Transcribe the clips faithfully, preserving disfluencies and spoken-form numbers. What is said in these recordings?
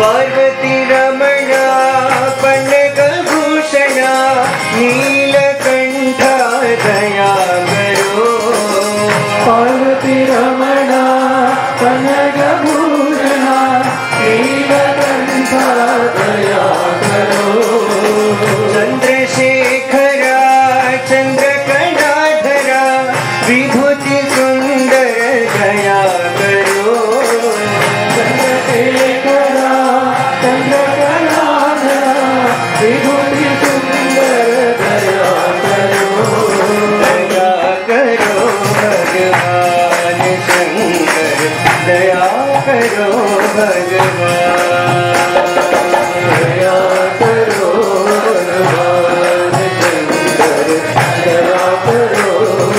पार्वती रमणा पन्नगभूषणा नीलकंठा दया करो। पार्वती रमणा पन्नगभूषणा नीलकंठा दया करो। चंद्रशेखरा चंद्रकलाधरा विभूति सुंदर दया करो। चंद्रशेखरा चंद्रकलाधरा विभूति सुंदर दया करो। दया करो भगवान शंकर दया करो भगवान। दया करो भगवान शंकर दया करो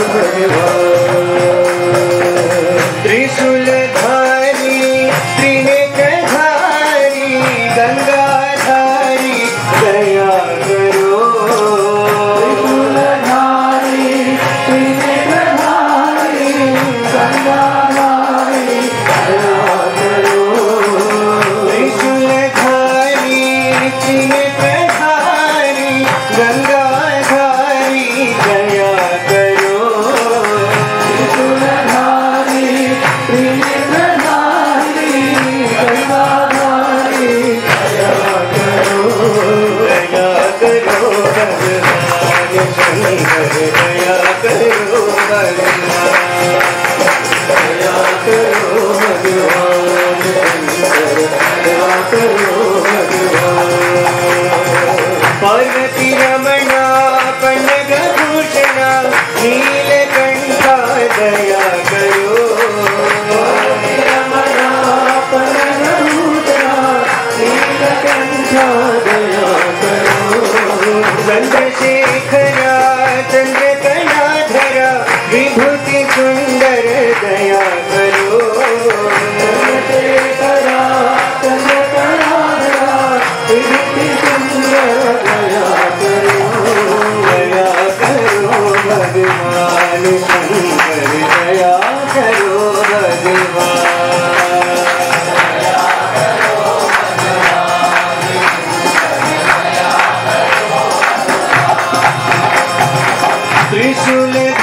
भगवान। त्रिशूलधारी त्रिनेत्रधारी गंगाधारी दया करो। त्रिशूलधारी त्रिनेत्रधारी गंगाधारी दया करो। त्रिशूलधारी त्रिनेत्रधारी गंगाधारी दया करो। त्रिशूलधारी त्रिनेत्रधारी गंगाधारी दया करो। दया करो भगवान शंकर दया करो भगवान। दया करो भगवान शंकर दया करो भगवान। पार्वती रमणा पन्नगभूषणा नीलकंठा दया करो। पार्वती रमणा पन्नगभूषणा नीलकंठा दया करो। चंद्रशेखरा चंद्रकलाधरा विभूति सुंदर दया करो। चंद्रशेखरा चंद्रकलाधरा विभूति सुंदर दया करो। दया करो भगवान शंकर दया करो भगवान। त्रिशूल